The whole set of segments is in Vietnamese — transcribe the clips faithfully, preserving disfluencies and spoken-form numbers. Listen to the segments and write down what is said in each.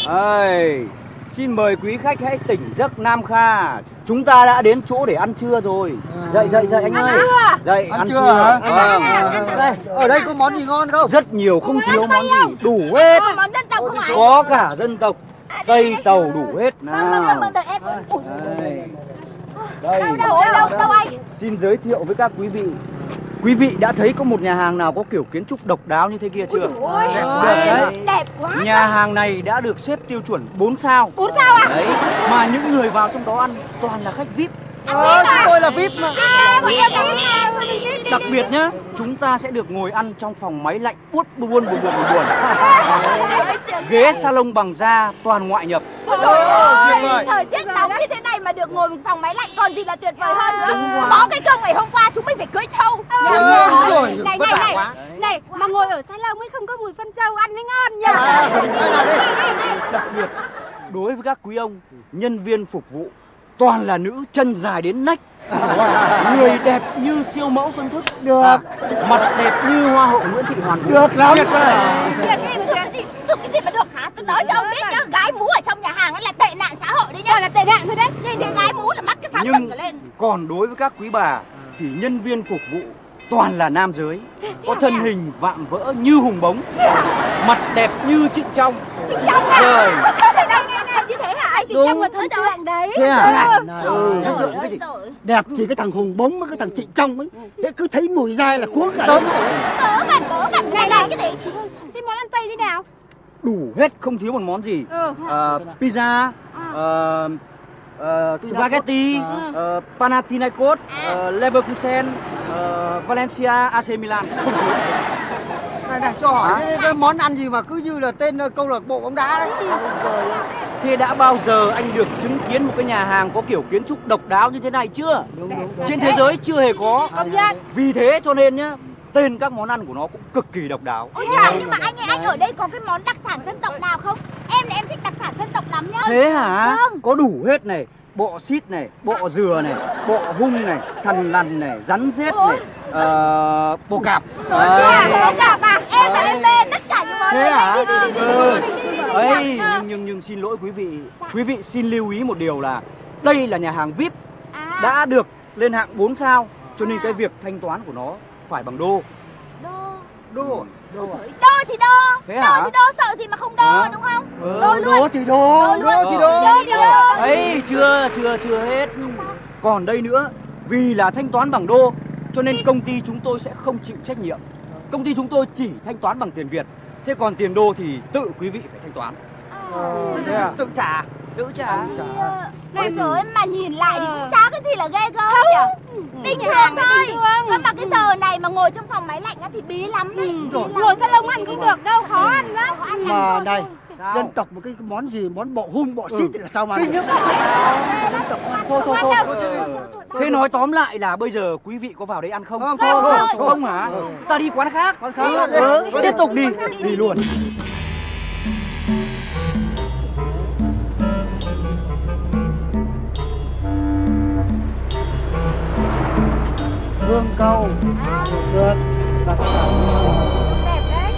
Ây, xin mời quý khách hãy tỉnh giấc Nam Kha. Chúng ta đã đến chỗ để ăn trưa rồi. Dậy dậy dậy anh ơi. Dậy ăn, ăn trưa hả? Vâng. Đây, ở đây có món gì ngon không? Rất nhiều, không thiếu món gì, đủ hết. Món dân tộc không ạ? Có cả dân tộc Tây Tàu đủ hết nào. Đây. Đây. Đâu đâu đâu anh? Xin giới thiệu với các quý vị. Quý vị đã thấy có một nhà hàng nào có kiểu kiến trúc độc đáo như thế kia chưa? Ôi, đẹp, đẹp đấy. Đẹp quá. Nhà hàng này đã được xếp tiêu chuẩn bốn sao. bốn sao à? Đấy, mà những người vào trong đó ăn toàn là khách vi ai pi. Ờ, chúng tôi là vi ai pi mà. À, bọn em là Đặc biệt nhá, chúng ta sẽ được ngồi ăn trong phòng máy lạnh buốt buồn buồn buồn buồn buồn. Ghế salon bằng da toàn ngoại nhập. Ôi, thời tiết nóng như thế này mà được ngồi phòng máy lạnh còn gì là tuyệt vời hơn nữa. Có cái công ngày hôm qua chúng mình phải cưới trâu. Này này này, này mà ngồi ở salon ấy không có mùi phân trâu ăn mới ngon nhỉ. Đặc biệt đối với các quý ông, nhân viên phục vụ toàn là nữ chân dài đến nách. Người đẹp như siêu mẫu Xuân Thức được, à, mặt đẹp như hoa hậu Nguyễn Thị Hoàn Vũ được lắm. Được cái gì cái gì mà được hả? Tôi nói cho ông biết nhá, gái mú ở trong nhà hàng nó là tệ nạn xã hội đấy nhá. Là tệ nạn thôi đấy. Nhìn thấy gái mú là mắt cái sáng Nhưng cả lên. Còn đối với các quý bà thì nhân viên phục vụ toàn là nam giới, có thân hình vạm vỡ như hùng bống, mặt đẹp như Trịnh Trong. Trời. Như thế hả anh? Trịnh Trong là thần tượng đấy. Thế à? Ừ. Đẹp thì cái thằng hùng bống với cái thằng Trịnh Trong ấy, thế cứ thấy mùi dai là cuống cả đống. Cỡ mặt cỡ mặt này là cái gì? Thế món ăn Tây thế nào? Đủ hết, không thiếu một món gì. Ừ. À, pizza, à, uh, spaghetti, uh, Panathinaikos, uh, Leverkusen, uh, Valencia, a xê Milan. Không thiếu. Này này, cho hỏi cái, cái món ăn gì mà cứ như là tên câu lạc bộ bóng đá đấy. Thế đã bao giờ anh được chứng kiến một cái nhà hàng có kiểu kiến trúc độc đáo như thế này chưa? Đúng, đúng, đúng. Trên thế giới chưa hề có. Công nhận. Vì thế cho nên nhá, tên các món ăn của nó cũng cực kỳ độc đáo. Ôi yeah. Nhưng mà anh ơi, anh ở đây có cái món đặc sản dân tộc nào không? Em là em thích đặc sản dân tộc lắm nhá. Thế hả? Vâng. Có đủ hết này. Bọ xít này, bọ dừa này, bọ hung này, thằn lằn này, rắn rết này, uh, bọ cạp. Bọ cạp à? Em là em mê tất cả những món Thế đấy. hả? Đi, đi, đi, Ừ. đi, đi, đi, Ấy, đi. nhưng, nhưng nhưng xin lỗi quý vị. Quý vị xin lưu ý một điều là đây là nhà hàng vi ai pi À. đã được lên hạng bốn sao, cho nên cái việc thanh toán của nó phải bằng đô. Đô. Đô. Đô. Đô thì đô. Thế Đô hả? thì đô, sợ gì mà không đô À. đúng không? Ừ. Đô luôn. Đô thì đô, đô thì đô. Đô thì đô. Ấy, chưa chưa chưa hết. Còn đây nữa, vì là thanh toán bằng đô cho nên công ty chúng tôi sẽ không chịu trách nhiệm. Công ty chúng tôi chỉ thanh toán bằng tiền Việt. Thế còn tiền đô thì tự quý vị phải thanh toán. Ờ, thế à? Tự trả. Tự trả. Này rồi mà nhìn lại thì cũng chả cái gì là ghê gớm nhỉ. Bình thường thôi. Nhưng mà cái giờ này mà ngồi trong phòng máy lạnh á thì bí lắm đấy. Ngồi salon ăn không được đâu, khó ăn lắm. Mà này, Sao? dân tộc một cái món gì, món bọ hung, bọ xít thì là sao mà Kinh dân tộc thôi thôi thôi. Thế nói tóm lại là bây giờ quý vị có vào đây ăn không? Không, không, không. Không hả? Ta đi quán khác. Quán khác. Ừ, tiếp tục đi. Đi luôn. Hương câu được, đặc sản Đẹp đấy.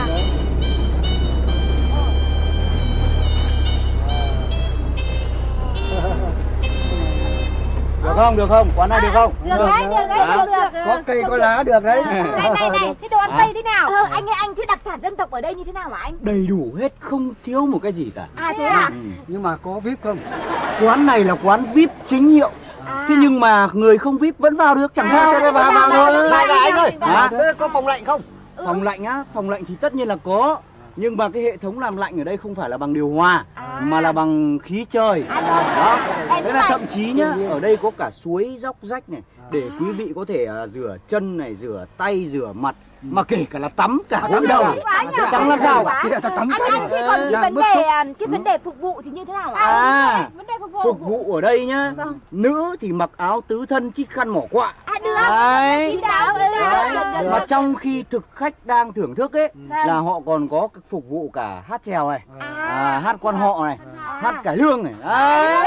Được không? Được không? Quán này được không? Được đấy, được đấy, được được. có cây có lá được đấy. Này này này, thế đồ ăn Tây thế nào? Ờ, anh ơi, anh thế đặc sản dân tộc ở đây như thế nào hả anh? Đầy đủ hết, không thiếu một cái gì cả. À thế à? Ừ. Nhưng mà có vi ai pi không? Quán này là quán vi ai pi chính hiệu. À. Thế nhưng mà người không vi ai pi vẫn vào được, chẳng sao. Thế này vào vào thôi. Này này anh ơi. Hả? Thế có phòng lạnh không? Phòng lạnh á, phòng lạnh thì tất nhiên là có. Nhưng mà cái hệ thống làm lạnh ở đây không phải là bằng điều hòa, À. mà là bằng khí trời. À, Đó. Ê, Thế nhưng là mà- thậm chí nhá, ở đây có cả suối dốc rách này, để quý vị có thể uh, rửa chân này, rửa tay, rửa mặt, mà kể cả là tắm cả gội đầu. Quá nhỉ? Chẳng làm sao cả. Thế là tao tắm Anh cái anh thế còn cái Là vấn bức đề xúc. cái vấn đề phục vụ thì như thế nào hả? À, Vấn đề phục vụ. phục vụ ở đây nhá, Vâng. nữ thì mặc áo tứ thân chít khăn mỏ quạ. À được. Đấy. Kín đáo, kín đáo, Đấy. được, được, Mà được. trong khi thực khách đang thưởng thức ấy, Vâng. là họ còn có cái phục vụ cả hát chèo này, À, à, hát quan họ này, À. hát cải lương này. Đấy. Ôi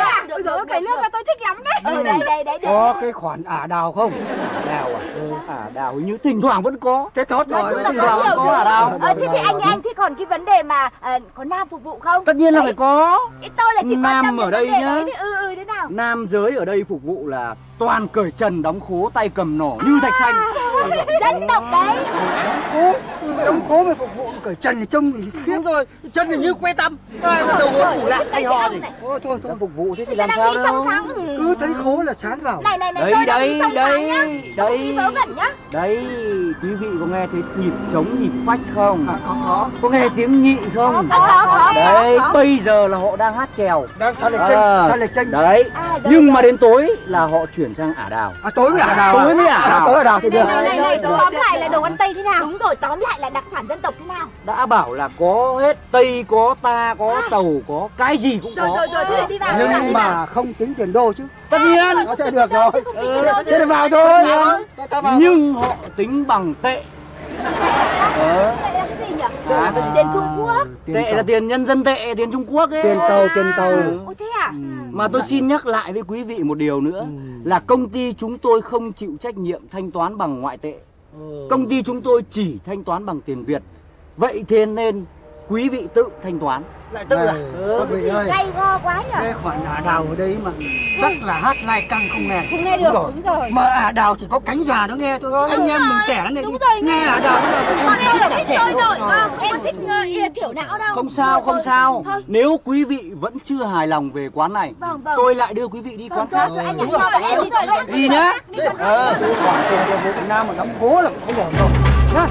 dồi ôi, cải lương là tôi thích lắm đấy. Ừ, đây, đây, đây. Có cái khoản ả đào không? Ả đào à? Ừ. Ả đào hình như thỉnh thoảng vẫn có. Thế tốt Nói rồi. chung là thỉnh có thoảng nhiều có thứ. ả đào. Ờ, thế thì anh anh thế còn cái vấn đề mà à, có nam phục vụ không? Tất nhiên là Đấy. phải có. Ý tôi là chỉ quan Nam tâm ở đến đây vấn đề nhá. đấy thì ừ ừ thế nào? Nam giới ở đây phục vụ là toàn cởi trần đóng khố, tay cầm nỏ như thạch xanh. Dân tộc đấy. Đóng khố, đóng khố mà phục vụ cởi trần thì trông thì khiếp rồi. Chân thì như que tăm. Ai mà đầu gối phủ lại hay ho gì. Thôi thôi thôi. Đã phục vụ thế thì Người ta làm đang sao đi trong đâu. sáng. Ừ. Cứ thấy khố là sán vào. Này này này, Đấy, tôi đang đấy, đi trong đấy, sáng nhá. đấy. Đi vớ vẩn nhá. Đấy, quý vị có nghe thấy nhịp trống, nhịp phách không? À, có có. Có nghe tiếng nhị không? Có, có, có, Đấy, có. bây giờ là họ đang hát chèo. Đang sao lệch chênh, À, sao lệch chênh. đấy. À, rồi, Nhưng rồi. mà đến tối là họ chuyển sang ả đào. À tối mới ả đào. Tối mới ả đào. Tối ả đào thì được. Này này này, Được, tóm được, lại được, là được. đồ ăn Tây thế nào? Đúng rồi, tóm lại là đặc sản dân tộc thế nào? Đã bảo là có hết, Tây có, ta có, Tàu có, cái gì cũng Rồi có. rồi rồi, thế thì đi vào. đi vào, đi Nhưng vào. mà không tính tiền đô chứ. Tất nhiên. Nó sẽ được rồi. Ừ, Thế thì vào thôi. Ta- ta vào. nhưng họ tính bằng tệ. Ờ. Đây là cái gì nhỉ? À, Tôi tiền Trung Quốc. Tiền Tệ là tàu. tiền nhân dân tệ, tiền Trung Quốc ấy. Tiền tàu, tiền tàu. Ôi thế à? Mà tôi xin nhắc lại với quý vị một điều nữa là công ty chúng tôi không chịu trách nhiệm thanh toán bằng ngoại tệ. Công ty chúng tôi chỉ thanh toán bằng tiền Việt. Vậy thế nên quý vị tự thanh toán. Lại tự à? Ừ. Các vị Thì ơi, gay go quá nhỉ? cái khoản ả đào ở đây mà chắc là hát lai căng không nghe. Không nghe được, đúng rồi. Mà ả đào chỉ có cánh già nó nghe thôi. Anh em mình trẻ này đúng rồi, nghe ả đào em Con em là trẻ thích trẻ sôi thôi. nổi cơ, không có thích ngơ ỉa thiểu não đâu. Không sao, không sao. Thôi. Nếu quý vị vẫn chưa hài lòng về quán này, Vâng, vâng. tôi lại đưa quý vị đi quán Thôi, khác. thôi, anh Đúng nhắn rồi. cho bọn em đi rồi đấy. Đi nhá. Ờ. Cái khoản tiền của Việt Nam mà đóng phố là cũng không ổn đâu. Nhá.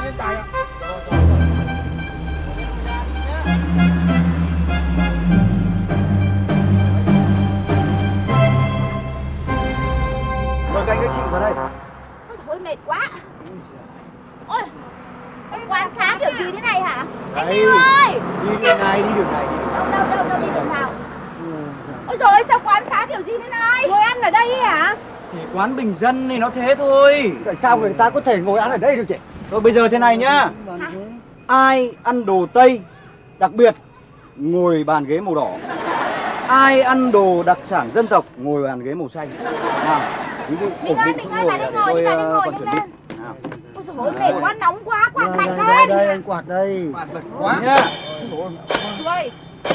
Mời các anh các chị vào đây. Ôi thôi mệt quá. Ôi, anh quan sát kiểu gì thế này hả? Anh Đấy. Bill ơi. Đi đường này, đi đường này. Đi đường này. Đâu đâu đâu đâu đi đường nào? Ôi rồi sao quan sát kiểu gì thế này? Ngồi ăn ở đây ấy hả? Thì quán bình dân này nó thế thôi. Tại sao người ta có thể ngồi ăn ở đây được chị? Thôi bây giờ thế này nhá. Ai ăn đồ Tây, đặc biệt ngồi bàn ghế màu đỏ. Ai ăn đồ đặc sản dân tộc ngồi bàn ghế màu xanh. Nào, quý vị Mình ổn ơi, định mình chỗ ơi, ngồi bạn để ấy ngồi tôi đi, bạn ấy ờ, ngồi còn nhanh chuẩn bị. lên. Nào. Ôi dồi ôi, mệt quá, nóng quá, quạt mạnh đây, lên. đây, anh quạt đây. Quạt bật quá. Nhá. Rồi.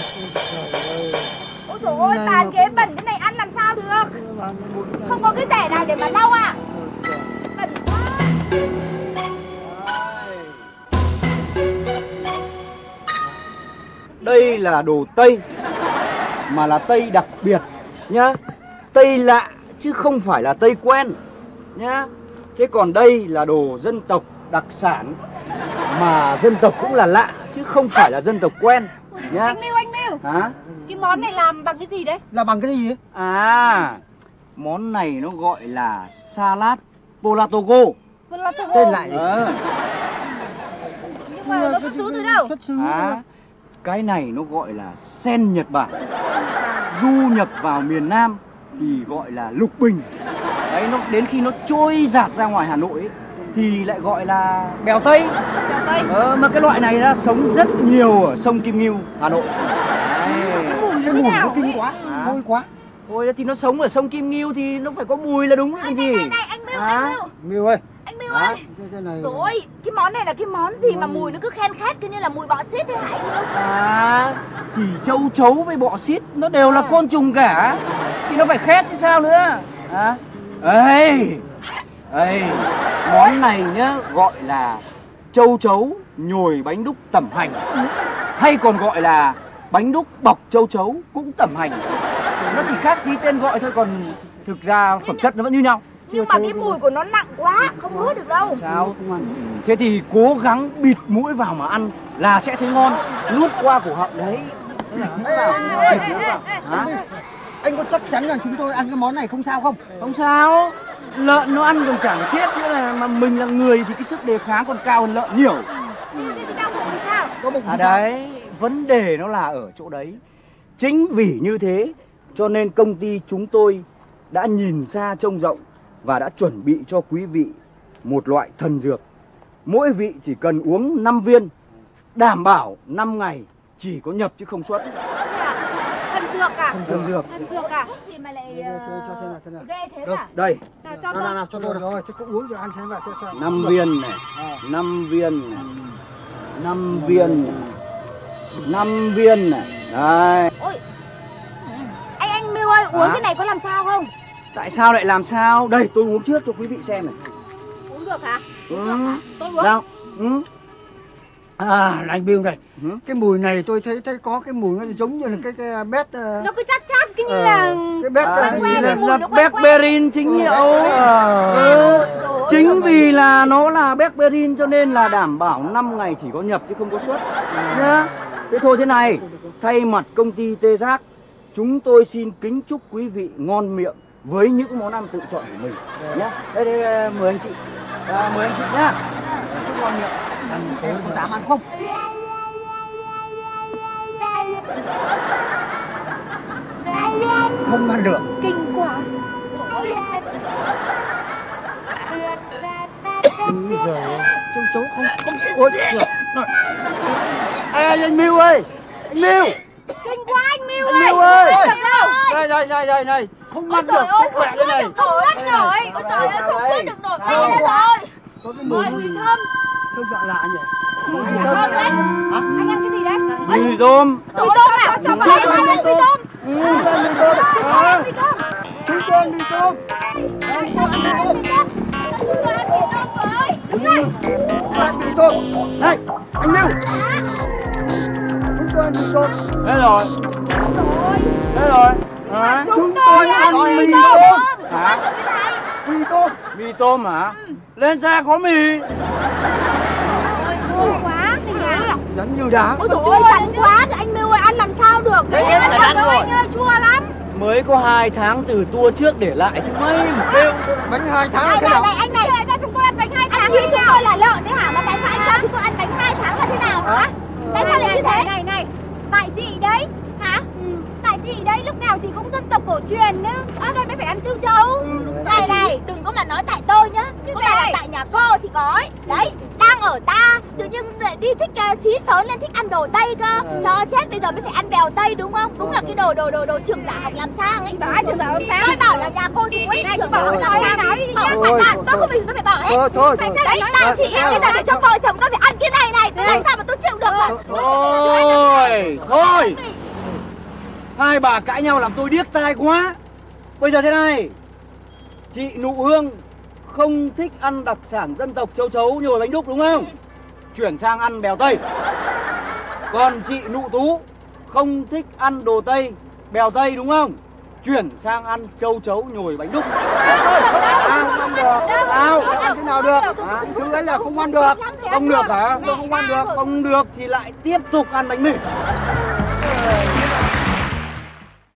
Ôi dồi ôi, bàn ghế bẩn thế này ăn làm sao được? Không có cái rẻ nào để mà lau à? Bẩn quá. Đây là đồ Tây, mà là Tây đặc biệt nhá. Tây lạ chứ không phải là Tây quen nhá. Thế còn đây là đồ dân tộc đặc sản, mà dân tộc cũng là lạ chứ không phải là dân tộc quen nhá. Anh Miu, anh Miu, Hả? cái món này làm bằng cái gì đấy? Là bằng cái gì ấy? À, món này nó gọi là salad polatogo. Vâng là thằng Tên lại. Ờ. Nhưng mà nó xuất xứ từ đâu? Xuất xứ. À, cái này nó gọi là sen Nhật Bản. Du nhập vào miền Nam thì gọi là lục bình. Đấy, nó đến khi nó trôi dạt ra ngoài Hà Nội ấy, thì lại gọi là bèo Tây. Bèo Tây. Ờ, mà cái loại này nó sống rất nhiều ở sông Kim Ngưu, Hà Nội. Đấy. Cái mùi Cái như thế mùi nó nào kinh ấy? quá, À. hôi quá. Thôi thì nó sống ở sông Kim Ngưu thì nó phải có mùi là đúng cái gì. Này, này, anh Miu, À. anh Miu. Miu ơi. Anh Miu À. ơi. Cái, cái này. Rồi, cái món này là cái món gì mà mùi nó cứ khen khét cứ như là mùi bọ xít thế hả anh Miu? À, thì châu chấu với bọ xít nó đều là côn trùng cả, thì nó phải khét chứ sao nữa. À, ấy, ấy, món này nhá gọi là châu chấu nhồi bánh đúc tẩm hành, hay còn gọi là bánh đúc bọc châu chấu cũng tẩm hành. Nó chỉ khác tí tên gọi thôi, còn thực ra phẩm chất nó vẫn như nhau. Nhưng mà cái mùi của nó nặng quá, không nuốt được đâu. Sao? Thế thì cố gắng bịt mũi vào mà ăn là sẽ thấy ngon. Nuốt qua cổ họng đấy. Bịt mũi vào. Hả? Anh có chắc chắn rằng chúng tôi ăn cái món này không sao không? Không sao. Lợn nó ăn còn chẳng chết nữa, là mà mình là người thì cái sức đề kháng còn cao hơn lợn nhiều. Thế đau bụng thì sao? Có bụng À sao? đấy, vấn đề nó là ở chỗ đấy. Chính vì như thế cho nên công ty chúng tôi đã nhìn xa trông rộng và đã chuẩn bị cho quý vị một loại thần dược. Mỗi vị chỉ cần uống năm viên, đảm bảo năm ngày chỉ có nhập chứ không xuất. Thần dược à? Thần dược. Thần dược à? Thì mà lại Cho thế nào thế nào. ghê thế Đâu, à? đây. Nào cho Nào nào tôi. nào cho tôi rồi, cho tôi uống rồi ăn thêm vào cho cho. Năm viên này, năm viên này, năm viên này, năm viên này. Đây. Ôi, anh anh Miu ơi, uống Hả? cái này có làm sao không? Tại sao lại làm sao? Đây, tôi uống trước cho quý vị xem này. Uống được hả? Ừ. Tôi uống. Nào. Ừ. À, anh Bill này, Ừ. cái mùi này tôi thấy thấy có cái mùi nó giống như là cái cái bét uh, Nó cứ chát chát cứ như là cái bét À, uh, hình như như là là, là Berberin chính hiệu. Ừ. Chính vì là nó là Berberin cho nên là đảm bảo năm ngày chỉ có nhập chứ không có xuất nhá. Thế thôi thế này, thay mặt công ty Tê Giác, chúng tôi xin kính chúc quý vị ngon miệng với những món ăn tự chọn của mình nhá. Đây đây mời anh chị, à, mời anh chị nhá. Chúc ngon miệng. ăn tối có dám ăn không? Không ăn được. Kinh quá. Úi giời ơi, trông cháu không không ôi được. Ê, anh Miu ơi, anh Miu, kinh quá anh Miu anh ơi. Miu ơi, Không được đâu. đây đây đây đây này, không Ôi ăn được, trời ơi, chết mẹ đây này. Không nuốt nổi. Ôi trời ơi, không nuốt được nổi. Sao? Đây rồi. Có cái mùi mùi thơm. thơm lạ lạ nhỉ? Mùi Thơm thơm đấy. hả? Anh ăn cái gì đấy? Mì tôm. Mì tôm à? Cho Mì cho tôm, cho mì tôm. Chúng tôi ăn mì tôm. À, Mì tôm. chúng tôi ăn mì tôm. Đây, tôi ăn mì tôm. Đúng rồi. Tôi ăn mì tôm. Đây, anh Miu. Chúng tôi ăn mì tôm. Thế rồi. Thế rồi. Hả? Chúng tôi ăn mì tôm. Hả? Mì tôm. Mì tôm hả? Lên xe có mì. Khô quá mình à. Rắn như đá. Ôi trời ơi, chắn quá. Anh Miu ơi, ăn làm sao được? Thế Ghê em lắm phải ăn đâu rồi. anh ơi, chua lắm. Mới có hai tháng từ tour trước để lại chứ mấy một kêu. Bánh hai tháng là Này thế này nào? này, anh này. Tại sao chúng tôi ăn bánh hai tháng Anh nghĩ chúng tôi là lợn đấy hả? Mà tại sao anh cho chúng tôi ăn bánh hai tháng là thế nào hả? Tại sao lại như thế? Này này, tại chị đấy. Hả? Ừ, tại chị đấy, lúc nào chị cũng dân tộc cổ truyền nữa. Ở đây mới phải ăn trâu trâu. Này này, đừng có mà nói tại tôi nhá. Có phải là tại nhà cô thì có ấy. Đấy, đang ở ta, tự nhiên lại đi thích uh, xí xớn lên thích ăn đồ Tây cơ. Cho chết, bây giờ mới phải ăn bèo Tây đúng không? Đúng là cái đồ đồ đồ đồ trường giả học làm sang ấy. Chị bảo ai trường giả học sang? Tôi bảo là nhà cô thì ấy, Này, trường chị bảo giả không học nói làm ai nói đi sang. nhá. Không phải ta, tôi không bình tôi phải bảo hết. Thôi thôi Tại thôi. sao đấy, ta chị em bây giờ để cho vợ chồng tôi phải ăn cái này này, tôi làm sao mà tôi chịu được hả? Thôi, thôi. Hai bà cãi nhau làm tôi điếc tai quá. Bây giờ thế này, chị Nụ Hương không thích ăn đặc sản dân tộc châu chấu nhồi bánh đúc đúng không? Chuyển sang ăn bèo Tây. Còn chị Nụ Tú không thích ăn đồ Tây, bèo Tây đúng không? Chuyển sang ăn châu chấu nhồi bánh đúc. Sao không ăn được? Sao? Ăn thế nào được? Hả? Thứ ấy là không ăn được. Không được hả? Không ăn được. Không được thì lại tiếp tục ăn bánh mì.